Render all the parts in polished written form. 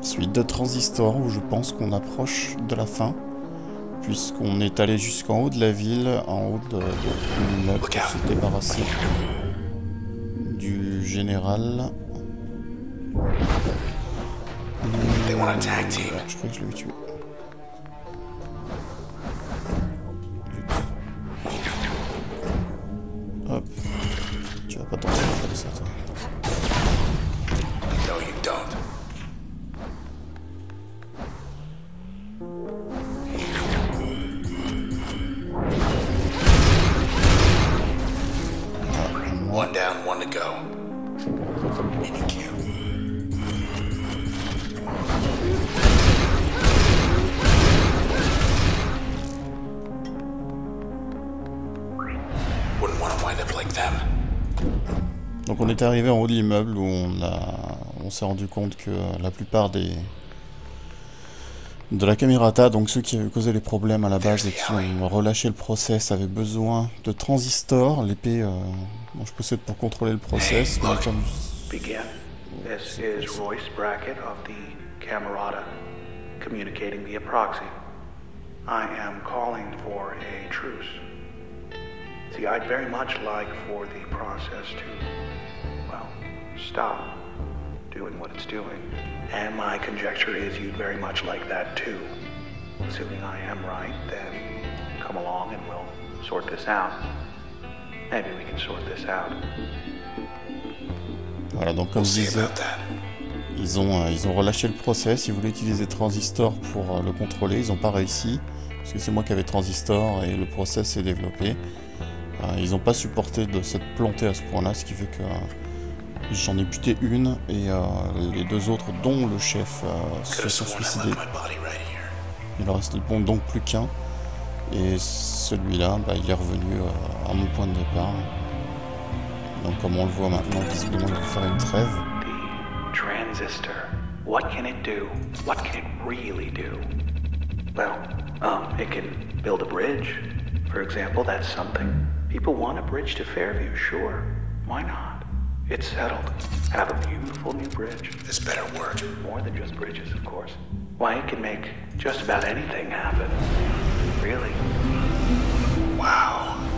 Suite de Transistor où je pense qu'on approche de la fin. Puisqu'on est allé jusqu'en haut de la ville, en haut de l'immeuble pour se débarrasser du général. Je crois que je l'ai tué. Hop. Tu vas pas t'en sortir comme ça, toi. No, you don't. One down, one to go. Mini kill. Wouldn't want to wind up like them. Donc on est arrivé en haut de l'immeuble où on s'est rendu compte que la plupart de la Camerata, donc ceux qui avaient causé les problèmes à la base et qui ont relâché le process, avaient besoin de transistors, l'épée dont je possède pour contrôler le process. Mais comme... Begin. This is Royce Brackett of the Camerata, communicating via proxy. I am calling for a truce. See, I'd very much like for the process to, well, stop doing what it's doing. And my conjecture is you'd very much like that too. Assuming I am right, then come along and we'll sort this out. Maybe we can sort this out. Voilà, donc comme je disais, ils ont relâché le process, ils voulaient utiliser Transistor pour le contrôler, ils n'ont pas réussi, parce que c'est moi qui avais Transistor et le process s'est développé. Ils n'ont pas supporté de s'être plantés à ce point-là, ce qui fait que j'en ai buté une et les deux autres, dont le chef, se sont suicidés. Il en reste donc plus qu'un. Et celui-là, il est revenu à mon point de départ. Donc comme on le voit maintenant, visiblement il va faire une trêve. The transistor. What can it do? What can it really do? Well, it can build a bridge. For example, that's something. People want a bridge to Fairview, sure. Why not? It's settled. Have a beautiful new bridge. This better work. More than just bridges, of course. Why, it can make just about anything happen. Really. Wow.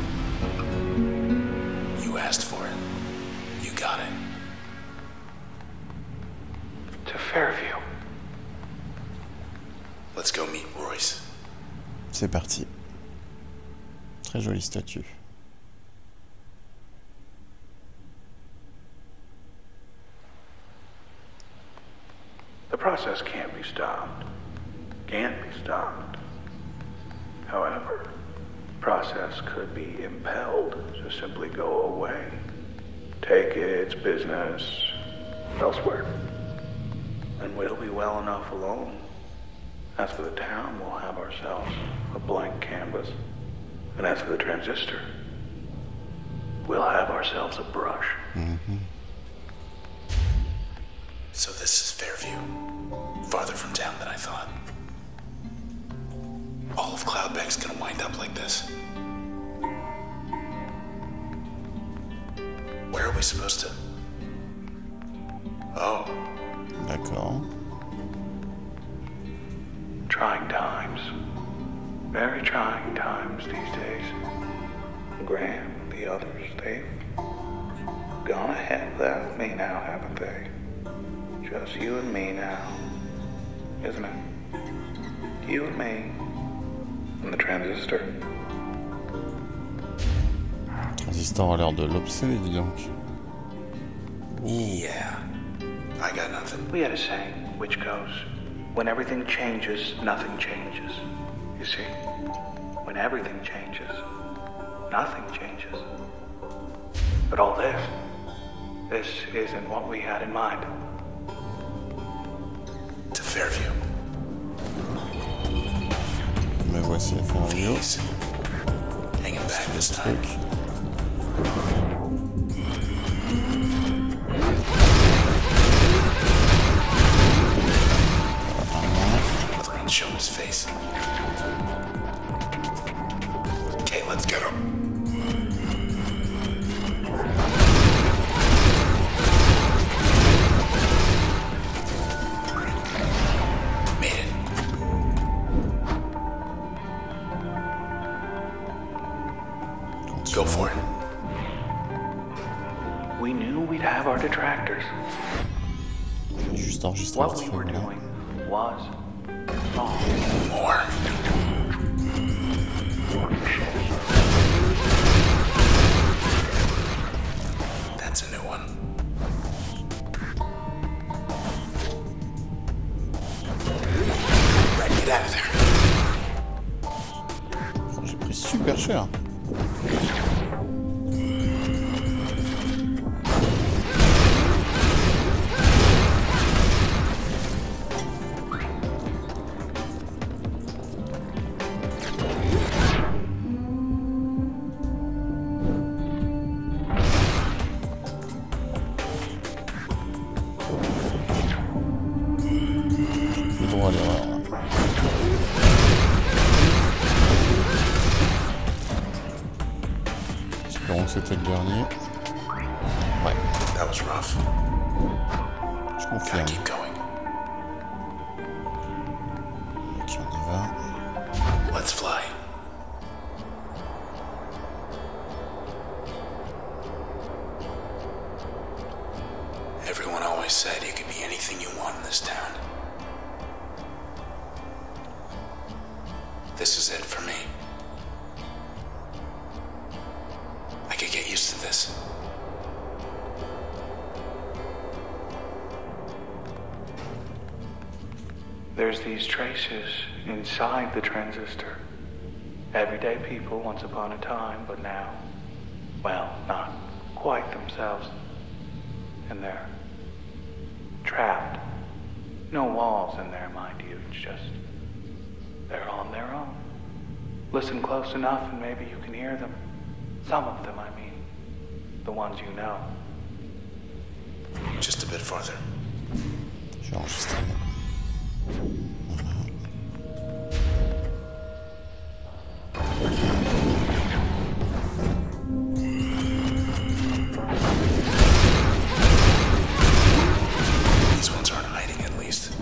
You asked for it. You got it. To Fairview. Let's go meet Royce. C'est parti. Très jolie statue. The process can't be stopped. Can't be stopped. However, process could be impelled to simply go away. Take its business elsewhere. And we'll be well enough alone. As for the town, we'll have ourselves a blank canvas. And as for the transistor, we'll have ourselves a brush. Mm-hmm. So this is Fairview. Farther from town than I thought. All of Cloudbank's gonna wind up like this. Where are we supposed to... Oh. D'accord. Trying times. Very trying times these days. Graham and the others, they've gone ahead without me now, haven't they? Just you and me now, isn't it? You and me. And the transistor. Transistor a l'air de l'obséder, dis donc. Yeah. I got nothing. We had a saying, which goes, when everything changes, nothing changes. You see? When everything changes, nothing changes. But all this isn't what we had in mind. To Fairview. Me voici à Fairview. Please. Hang him back this time. Another one showing his face. Okay, let's get him. Go for it. We knew we'd have our detractors. J'ai juste enregistré What vite we fait, were voilà. doing was wrong. More. That's a new one. Right, get out of there. Oh, j'ai pris super cher. J'ai droit à l'erreur là. Espérons que c'était le dernier. Ouais, That was rough. je Gotta confirme. keep going. Ok, on y va. Let's fly. Everyone always said you could be anything you want in this town. This is it for me. I could get used to this. There's these traces inside the transistor. Everyday people once upon a time, but now, well, not quite themselves. And they're trapped. No walls in there, mind you. It's just they're on their own. Listen close enough and maybe you can hear them. Some of them, I mean. The ones you know. Just a bit farther. J'ai enregistré. These ones aren't hiding at least.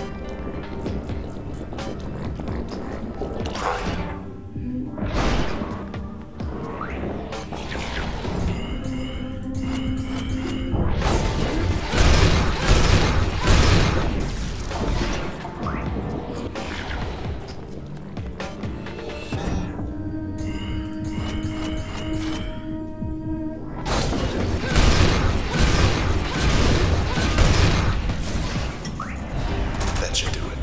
That should do it.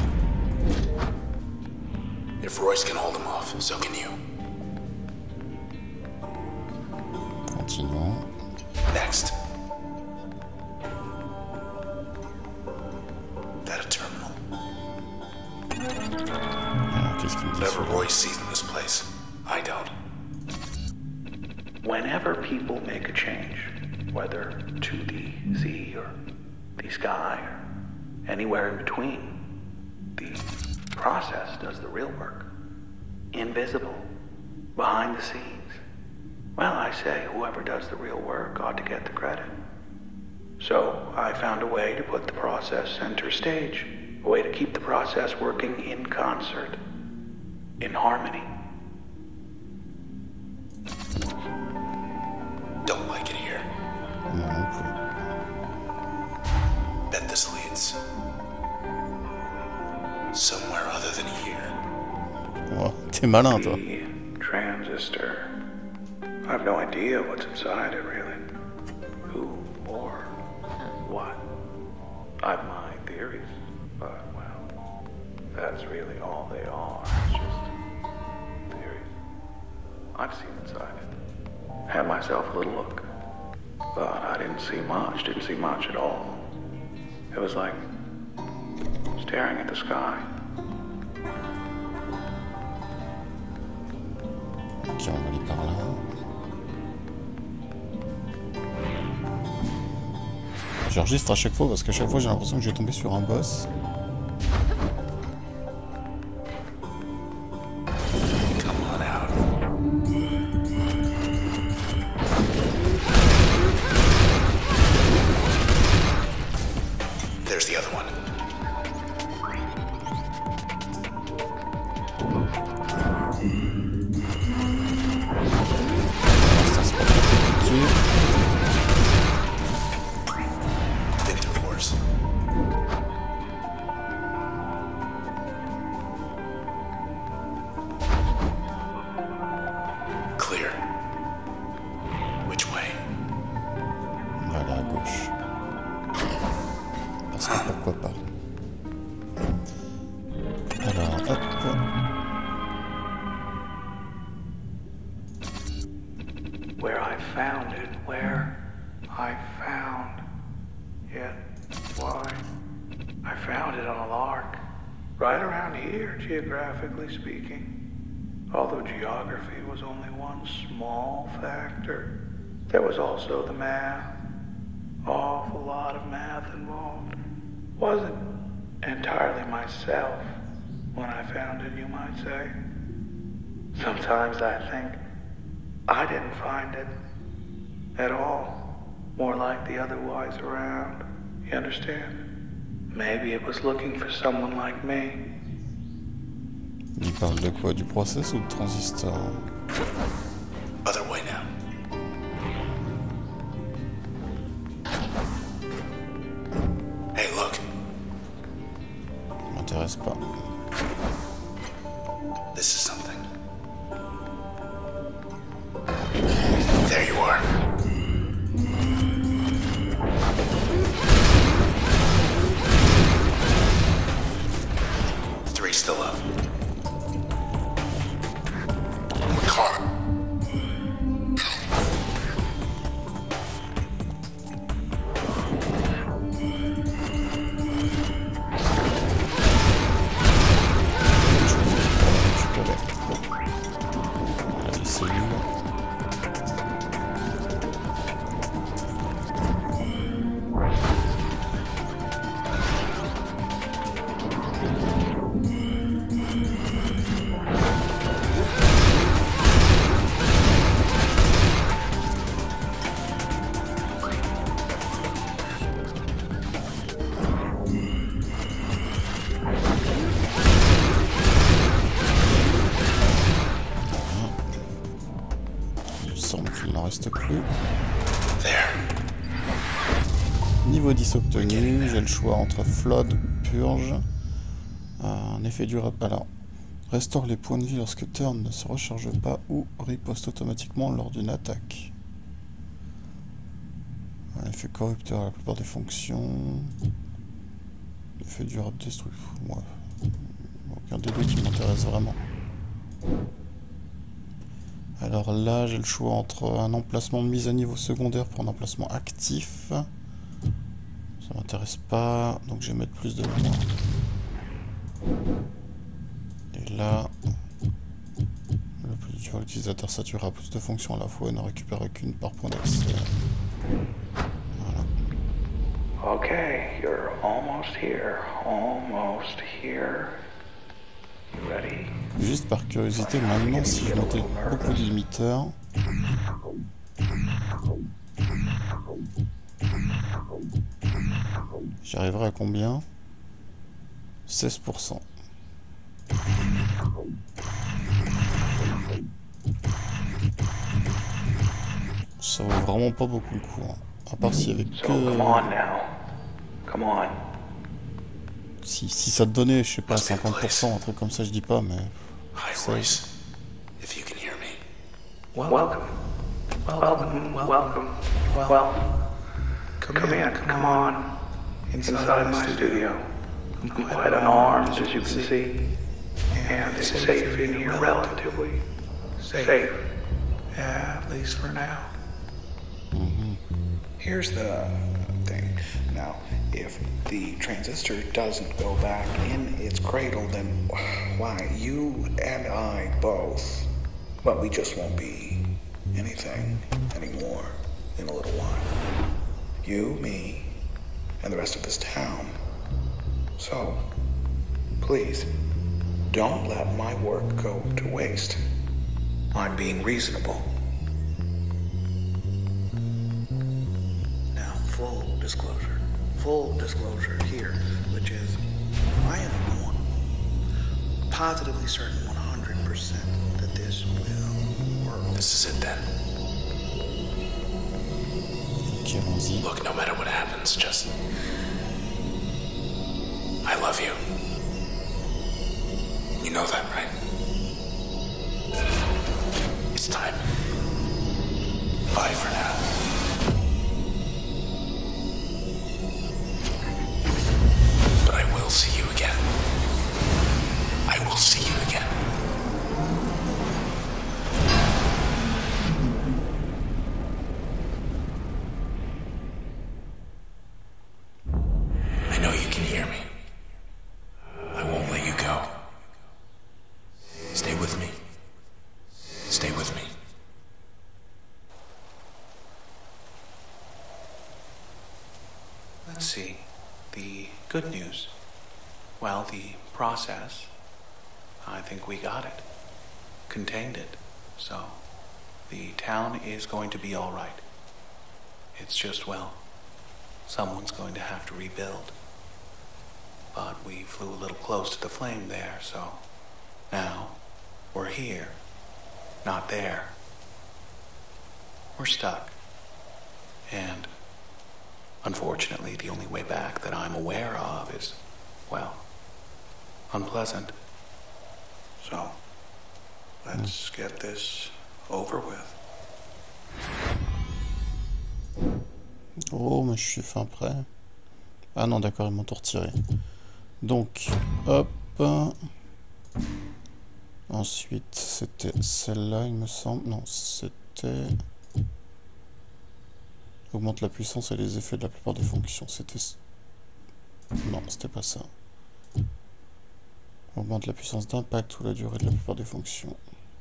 If Royce can hold him off, so can you. Continuons. Next. That a terminal? Alors, qu'est-ce qu'il me dit? Whatever Royce sees in this place, I don't. Whenever people make a change, whether to the sea or the sky or anywhere in between, the process does the real work. Invisible, behind the scenes. Well, I say whoever does the real work ought to get the credit. So I found a way to put the process center stage, a way to keep the process working in concert, in harmony. Don't like it here. Moi non plus. Bet this leads somewhere other than here. Oh, t'es malin, toi. The transistor. I have no idea what's inside it, really. Who or what? I've my theories, but, well, that's really all they are. It's just theories. I've seen inside it. Had myself a little look. But I didn't see much at all. It was like staring at the sky. Ok, on va aller par là. J'enregistre à chaque fois parce qu'à chaque fois j'ai l'impression que je vais tomber sur un boss. Come on out. There's the other one. Ça found it on a lark. Right around here, geographically speaking. Although geography was only one small factor, there was also the math. Awful lot of math involved. Wasn't entirely myself when I found it, you might say. Sometimes I think I didn't find it at all. More like the other wise around. You understand? Maybe it was looking for someone like me. Il parle de quoi? Du process ou de transistor? Other way now. Hey, look. M'intéresse pas. This is something. There you are. Three still up. We caught it. Allez, c'est lui. Il n'en reste plus. Niveau 10 obtenu, j'ai le choix entre Flood, Purge, un effet durable. Alors, restaure les points de vie lorsque Turn ne se recharge pas ou riposte automatiquement lors d'une attaque. Un effet corrupteur à la plupart des fonctions. Effet durable destructif. Ouais. Aucun des deux qui m'intéresse vraiment. Alors là, j'ai le choix entre un emplacement de mise à niveau secondaire pour un emplacement actif. Ça m'intéresse pas, donc je vais mettre plus de mémoire. Et là, le plus dur, l'utilisateur saturera plus de fonctions à la fois et ne récupère qu'une par point d'accès. Voilà. Okay, you're almost here. Almost here. You ready? Juste par curiosité, maintenant, si je mettais beaucoup de limiteurs... J'arriverai à combien? 16%. Ça vaut vraiment pas beaucoup le coup, hein. À part s'il y avait que... Come on. Si ça te donnait, je sais pas, 50%, un truc comme ça, je dis pas, mais... Hi, Royce. If you can hear me. Welcome. Well, come in, come on. Inside my studio. I'm quite unarmed, as you can see. And it's safe in here, relatively. Safe. Yeah, at least for now. Here's the thing. Now, if the transistor doesn't go back in its cradle, then why, you and I both, well, we just won't be anything anymore in a little while. You, me, and the rest of this town. So, please, don't let my work go to waste. I'm being reasonable. Now, full disclosure here, which is, I am positively certain 100% that this will work. This is it then. Look, no matter what happens, just... I love you. You know that, right? It's time. Bye for now. But I will see you again. I will see you again. I know you can hear me. good news. Well, the process, I think we got it. Contained it. So, the town is going to be all right. It's just, well, someone's going to have to rebuild. But we flew a little close to the flame there, so now we're here, not there. We're stuck. And unfortunately, the only way back that I'm aware of is, well, unpleasant. So, let's get this over with. Oh, mais je suis fin prêt. Ah non, d'accord, ils m'ont tout retiré. Donc, hop. Ensuite, c'était celle-là, il me semble. Non, c'était... Augmente la puissance et les effets de la plupart des fonctions. C'était... Non, c'était pas ça. Augmente la puissance d'impact ou la durée de la plupart des fonctions.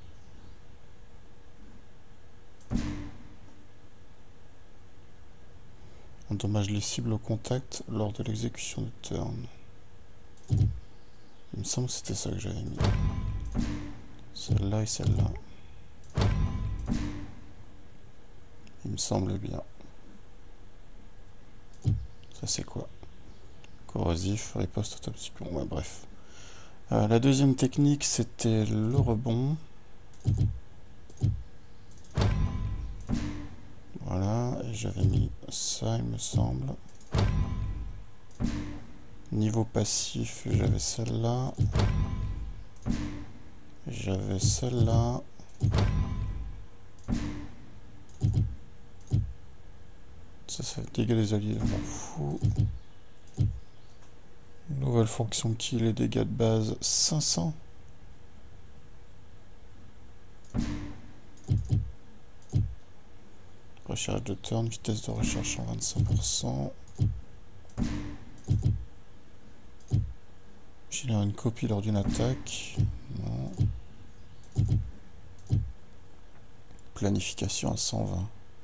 Endommage les cibles au contact lors de l'exécution du turn. Il me semble que c'était ça que j'avais mis. Celle-là et celle-là. Il me semble bien. Ça c'est quoi? Corrosif, riposte autopsie. Ouais, bref. La deuxième technique, c'était le rebond. Voilà, et j'avais mis ça, il me semble. Niveau passif, j'avais celle-là. J'avais celle-là. Ça dégâts des alliés, je m'en fous. Nouvelle fonction kill et dégâts de base 500. Recharge de turn, vitesse de recharge 125%. Génère une copie lors d'une attaque. Non. Planification à 120.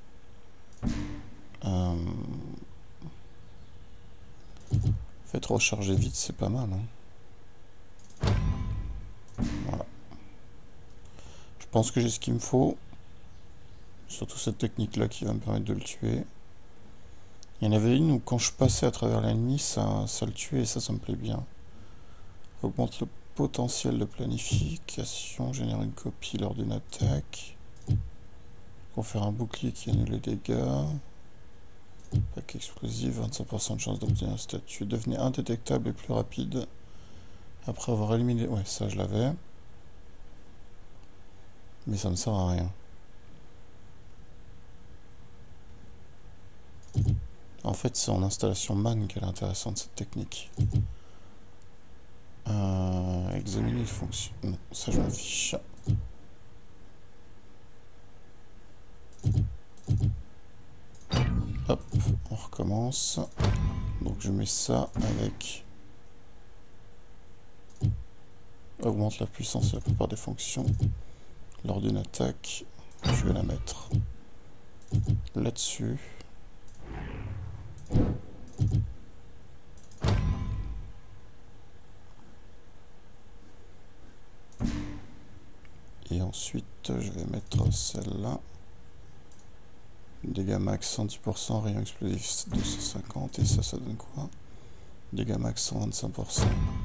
Faites recharger vite, c'est pas mal. Hein. Voilà. Je pense que j'ai ce qu'il me faut. Surtout cette technique là qui va me permettre de le tuer. Il y en avait une où quand je passais à travers l'ennemi, ça le tuait et ça me plaît bien. Augmente le potentiel de planification, génère une copie lors d'une attaque. Confère un bouclier qui annule les dégâts. Pack explosif, 25% de chance d'obtenir un statut. Devenez indétectable et plus rapide. Après avoir éliminé... Ouais, ça je l'avais. Mais ça ne sert à rien. En fait, c'est en installation man qu'elle est intéressante cette technique. Examiner les fonctions. Non, ça je m'en fiche. Hop, on recommence. Donc je mets ça avec... Augmente la puissance de la plupart des fonctions. Lors d'une attaque, je vais la mettre là-dessus. Et ensuite, je vais mettre celle-là. Dégâts max 110%, rayon explosif 250. Et ça donne quoi? Dégâts max 125%.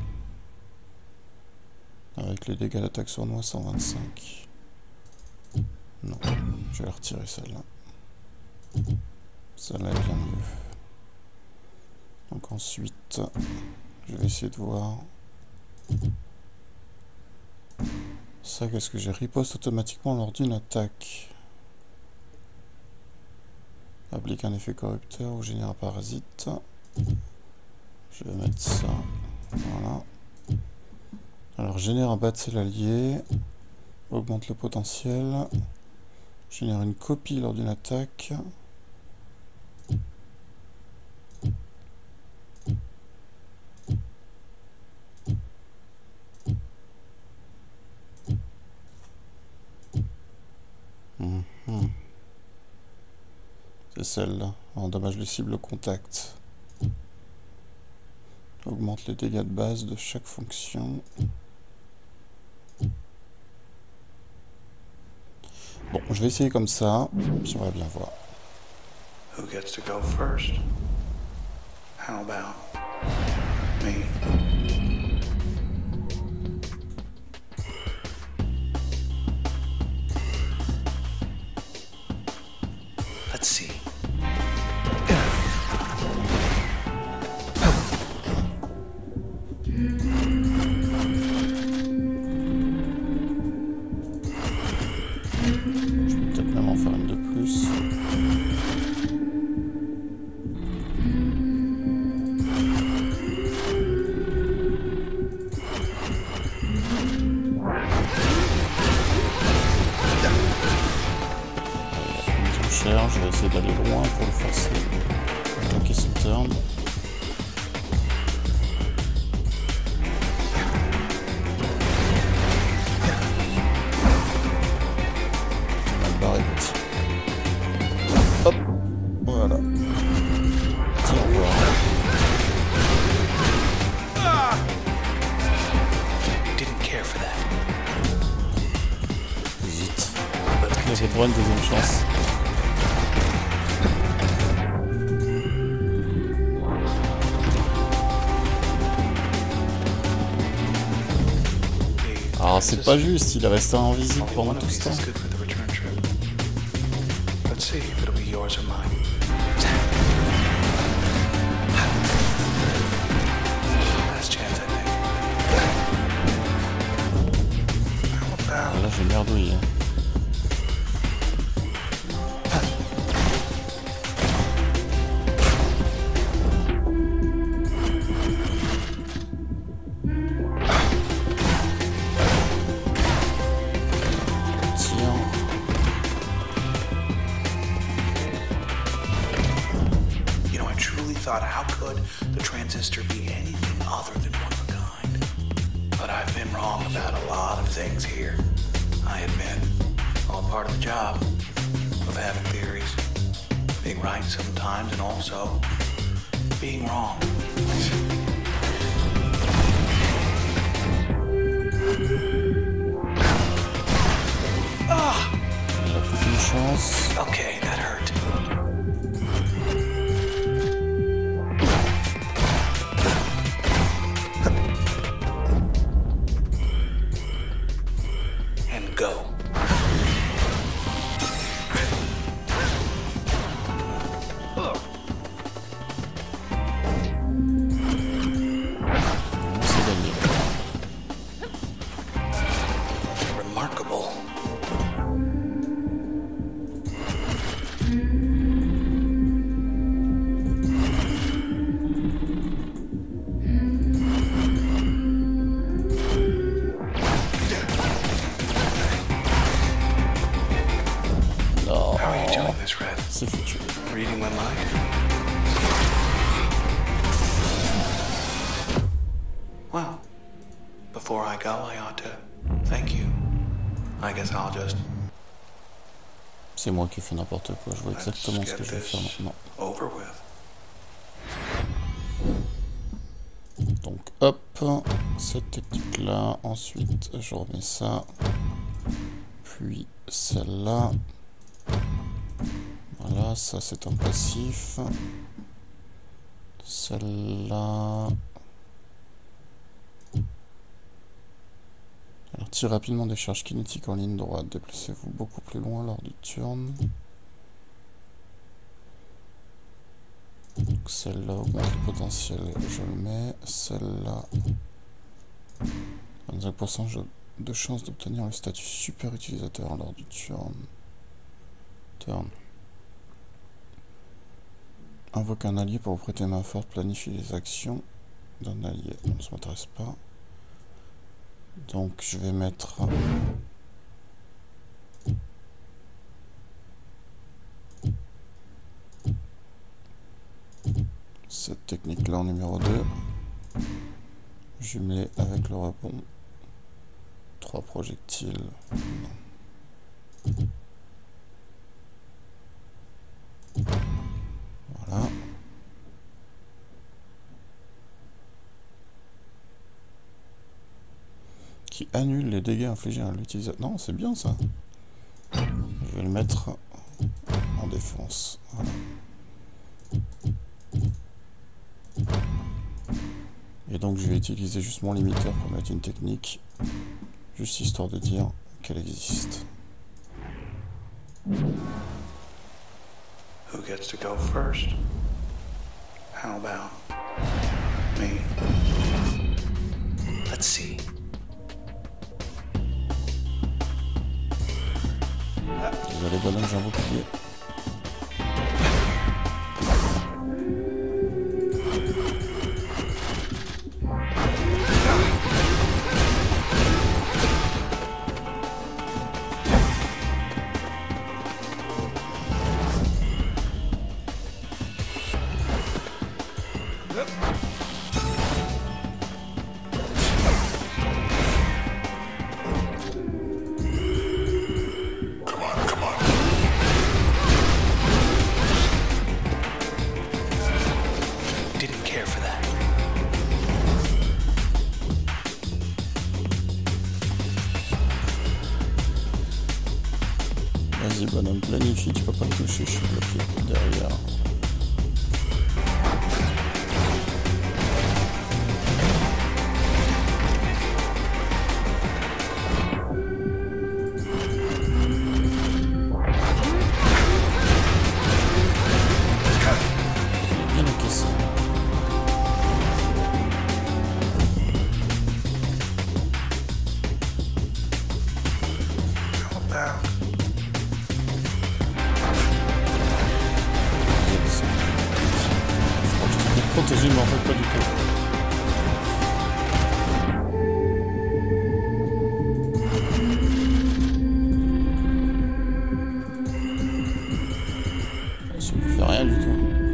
Avec les dégâts d'attaque sournois 125. Non, je vais la retirer celle-là. Celle-là est bien mieux. Donc ensuite, je vais essayer de voir... Ça, qu'est-ce que j'ai? Riposte automatiquement lors d'une attaque. Applique un effet corrupteur ou génère un parasite. Je vais mettre ça. Voilà. Alors, génère un battle allié. Augmente le potentiel. Génère une copie lors d'une attaque. C'est celle-là. Endommage les cibles au contact. Augmente les dégâts de base de chaque fonction. Bon, je vais essayer comme ça, puis on va bien voir. Who gets to go first? How about me? Let's see. Je vais peut-être même en faire une de plus. Je vais essayer d'aller loin pour le forcer à attaquer son turn. Mal barré petit. Hop, voilà. Tiens, voir. Didn't care for that. Vite. Il avait droit à une deuxième chance. Alors c'est pas juste, il est resté invisible pendant tout ce temps. Let's see if it'll be yours or mine. Last chance, I think. How about Là j'ai merdouillé. how could the transistor be anything other than one of a kind? But I've been wrong about a lot of things here. I admit, all part of the job of having theories, being right sometimes and also being wrong. Une chance. Okay, that hurt. And go. C'est gagné. Remarkable. Non, How are you doing this, Red? c'est foutu. Reading my mind? Well, before I go, I ought to thank you. I guess I'll just C'est moi qui ai fait n'importe quoi, je vois exactement ce que je vais faire maintenant. over with. Donc hop, cette technique là, ensuite je remets ça, puis celle-là. Voilà, ça c'est un passif. Celle-là. Alors tirez rapidement des charges kinétiques en ligne droite, déplacez-vous beaucoup plus loin lors du turn. Donc celle-là augmente le potentiel, je le mets. Celle-là, 25% de chance d'obtenir le statut super utilisateur lors du turn. Invoque un allié pour vous prêter main forte, planifie les actions d'un allié. Non, ça m'intéresse pas. Donc je vais mettre cette technique là en numéro 2, jumelée avec le rebond. 3 projectiles. Voilà. qui annule les dégâts infligés à l'utilisateur. Non, c'est bien ça. Je vais le mettre en défense. Voilà. Et donc je vais utiliser juste mon limiteur pour mettre une technique, juste histoire de dire qu'elle existe. Who gets to go first? How about me? Let's see. Désolé, bonhomme, j'ai un bouclier. Vas-y bonhomme, planifie, tu peux pas me toucher, je suis bloqué derrière. Bien encaissé. Protégé, mais en fait pas du tout. Ça ne fait rien du tout.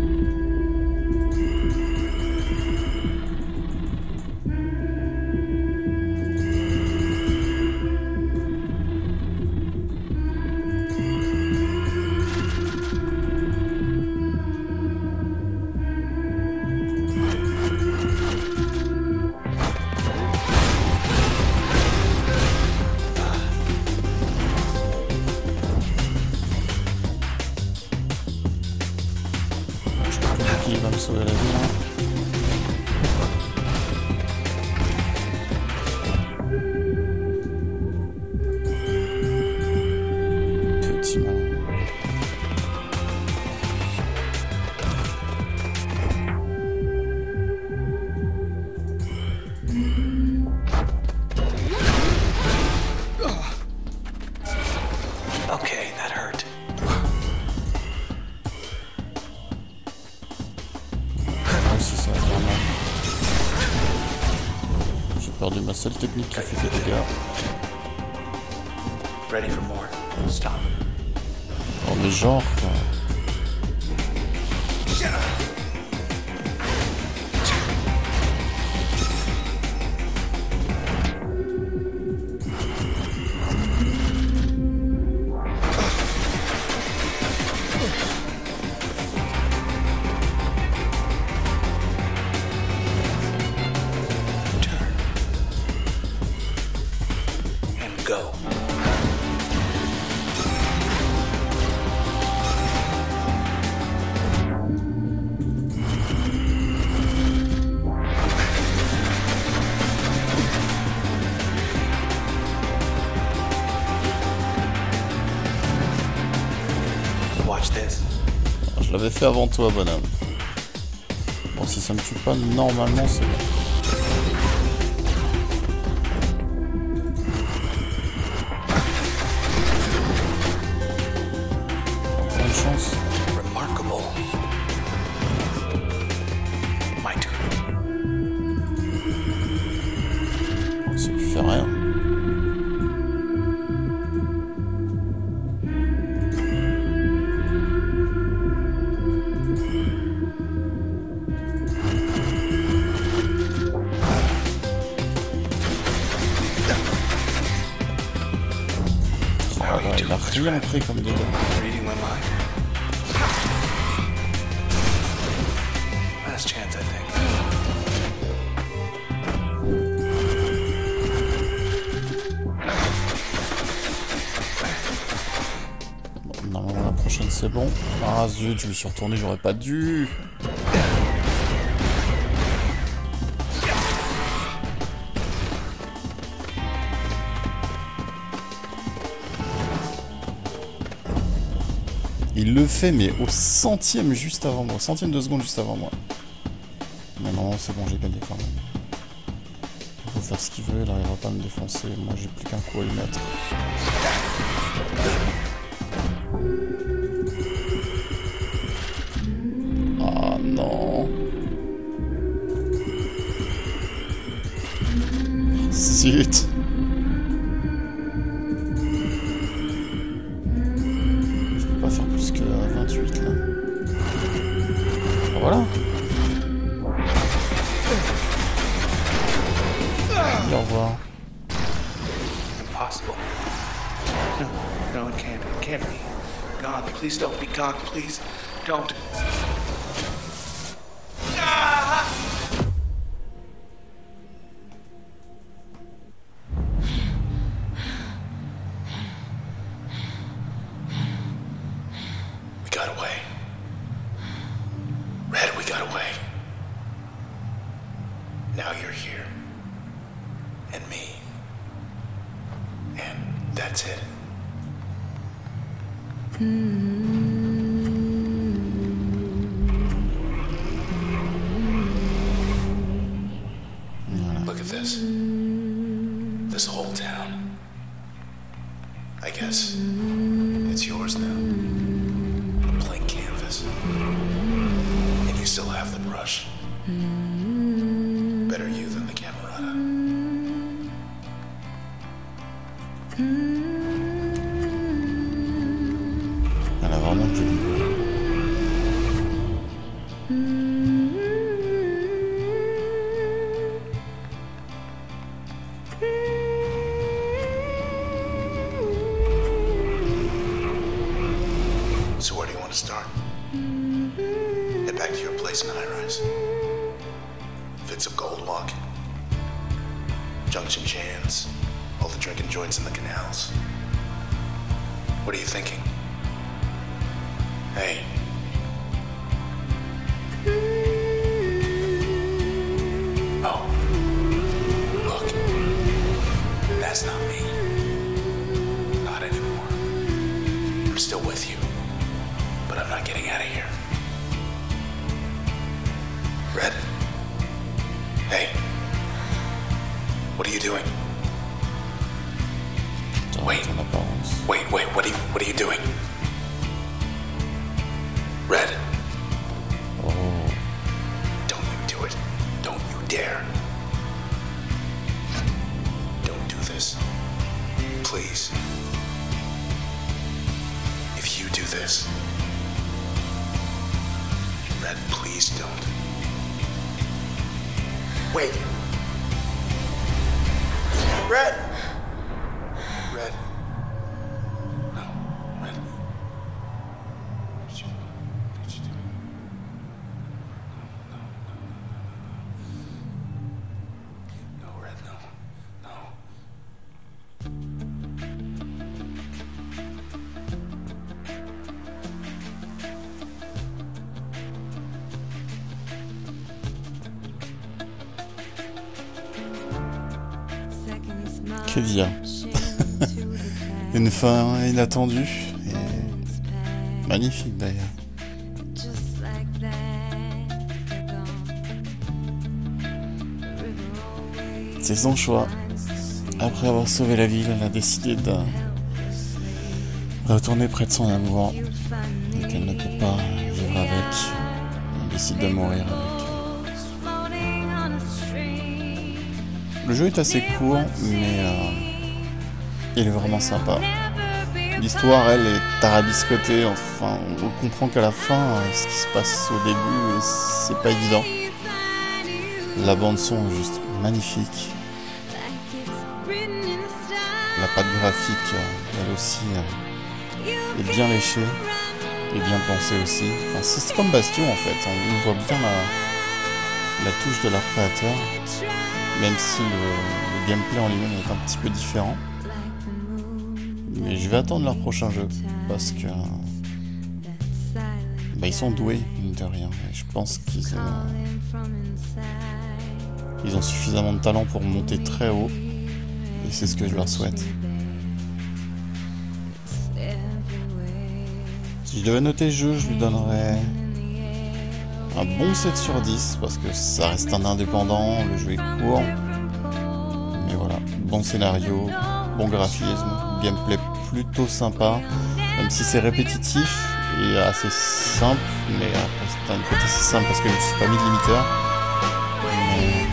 Il va me sauver la vie là. Petit malin. Okay, that hurt. J'ai perdu ma seule technique qui fait des dégâts. Ready for more? Stop. Oh mais genre quoi. Go. Watch this. Je l'avais fait avant toi, bonhomme. Bon, si ça me tue pas, normalement c'est bon. Remarkable. My turn. Ça lui fait rien. Oh là, il a rien pris comme dégâts. Reading my mind. Last chance, I think. C'est bon. Ah zut, je me suis retourné, j'aurais pas dû. Il le fait, mais au centième juste avant moi. Au centième de seconde juste avant moi. Mais non, c'est bon, j'ai gagné quand même. Il faut faire ce qu'il veut, là, il va pas me défoncer. Moi, j'ai plus qu'un coup à lui mettre. Ah non. Zut. Faire plus que 28 là. Voilà. Au revoir. Impossible. No, it can't be. God, please don't be God, please don't. Look at this. This whole town. I guess it's yours now. A blank canvas. And you still have the brush. Better you than the Camerata. Elle a vraiment du niveau. So where do you want to start? Head back to your place in High Rise. Fits of Gold Walk. Junction Jans. All the drinking joints in the canals. What are you thinking? Hey. Oh. Look. That's not me. Not anymore. I'm still with you. But I'm not getting out of here. Red? Hey. What are you doing? Wait. Wait, what are you doing? Red. Oh. Don't you do it. Don't you dare. Don't do this. Please. If you do this, Red, please don't. Wait. Red! Red. No, Red. What did you do? No, Red, no. Que dire? Une fin inattendue et magnifique d'ailleurs. C'est son choix. Après avoir sauvé la ville, elle a décidé de retourner près de son amour et qu'elle ne peut pas vivre avec. Elle décide de mourir avec. Le jeu est assez court, mais il est vraiment sympa. L'histoire, elle, est tarabiscotée. Enfin, on comprend qu'à la fin, ce qui se passe au début, c'est pas évident. La bande-son est juste magnifique. La patte graphique, elle aussi, est bien léchée et bien pensée aussi. Enfin, c'est comme Bastion, en fait. On voit bien la touche de leur créateur. Même si le gameplay en lui-même est un petit peu différent. Mais je vais attendre leur prochain jeu, parce que Bah, ils sont doués, mine de rien. Je pense qu'ils ont suffisamment de talent pour monter très haut. Et c'est ce que je leur souhaite. Si je devais noter le jeu, je lui donnerais un bon 7 sur 10, parce que ça reste un indépendant, le jeu est court. Mais voilà, bon scénario, bon graphisme, gameplay plutôt sympa, même si c'est répétitif et assez simple, mais après c'est un côté assez simple parce que je ne me suis pas mis de limiteur. Mais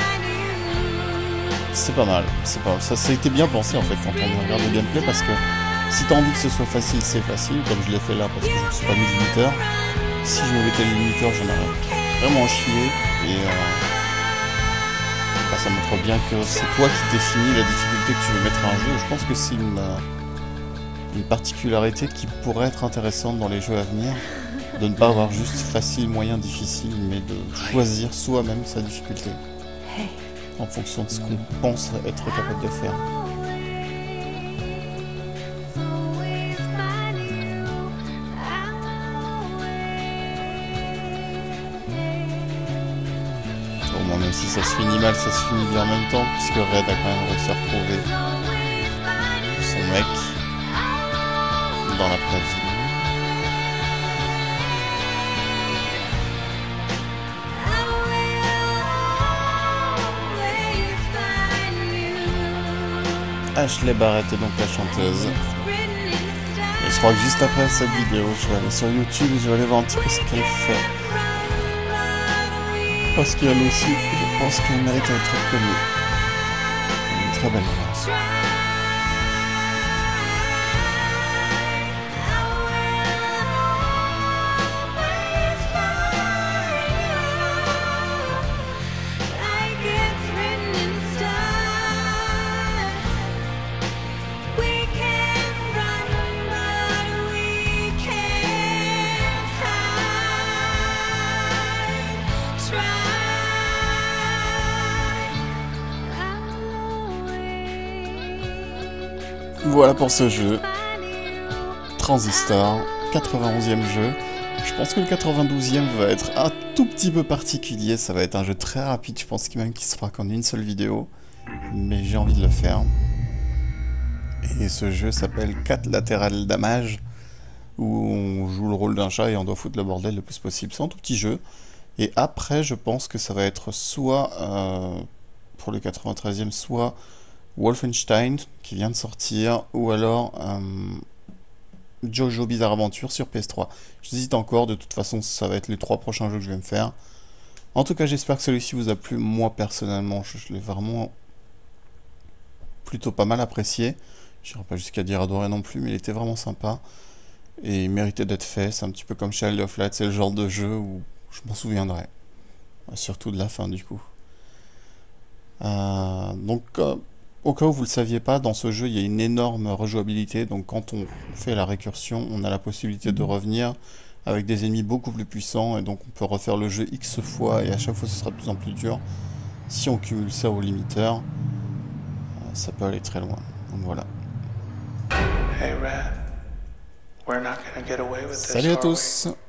c'est pas mal, c'est pas mal. Ça a été bien pensé en fait quand on regarde le gameplay, parce que si t'as envie que ce soit facile, c'est facile, comme je l'ai fait là parce que je me suis pas mis de limiteur. Si je me mettais le limiteur, j'en aurais vraiment chié, et bah, ça montre bien que c'est toi qui définis la difficulté que tu veux mettre à un jeu. Je pense que c'est une particularité qui pourrait être intéressante dans les jeux à venir, de ne pas avoir juste facile, moyen, difficile, mais de choisir soi-même sa difficulté en fonction de ce qu'on pense être capable de faire. Bon, même si ça se finit mal, ça se finit bien en même temps, puisque Red a quand même réussi à retrouver son mec dans la vraie vie. Ashley Barrett est donc la chanteuse. Et je crois que juste après cette vidéo, je vais aller sur YouTube et je vais aller voir un petit peu ce qu'elle fait. Parce qu'elle aussi, je pense qu'elle mérite d'être connue. Elle a une très belle voix. Voilà pour ce jeu. Transistor, 91e jeu. Je pense que le 92e va être un tout petit peu particulier. Ça va être un jeu très rapide. Je pense même qu'il se fera qu'en une seule vidéo. Mais j'ai envie de le faire. Et ce jeu s'appelle 4 Lateral Damage, où on joue le rôle d'un chat et on doit foutre le bordel le plus possible. C'est un tout petit jeu. Et après, je pense que ça va être soit, pour le 93e, soit Wolfenstein, qui vient de sortir, ou alors Jojo Bizarre Adventure sur PS3. J'hésite encore, de toute façon ça va être les 3 prochains jeux que je vais me faire. En tout cas, j'espère que celui-ci vous a plu. Moi personnellement, je l'ai vraiment plutôt pas mal apprécié. Je n'irai pas jusqu'à dire adoré non plus, mais il était vraiment sympa. Et il méritait d'être fait. C'est un petit peu comme Child of Light, c'est le genre de jeu où je m'en souviendrai. Surtout de la fin du coup. Au cas où vous ne le saviez pas, dans ce jeu il y a une énorme rejouabilité, donc quand on fait la récursion, on a la possibilité de revenir avec des ennemis beaucoup plus puissants, et donc on peut refaire le jeu X fois, et à chaque fois ce sera de plus en plus dur. Si on cumule ça au limiteur, ça peut aller très loin. Donc voilà. Hey Red, we're not gonna get away with this, Salut à are we? tous!